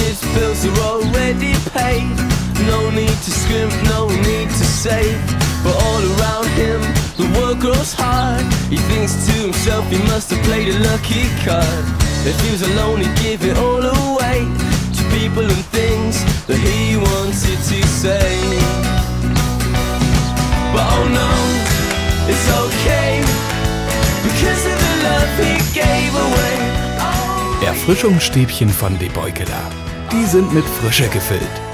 his bills are already paid. No need to scrimp, no need to save. But all around him, the world grows hard. He thinks to himself he must have played a lucky card. If he was alone, he'd give it all away to people and things that he wanted to say. But oh no, it's okay, because of the love he gave away. Erfrischungsstäbchen von De Beukela. Die sind mit Frische gefüllt.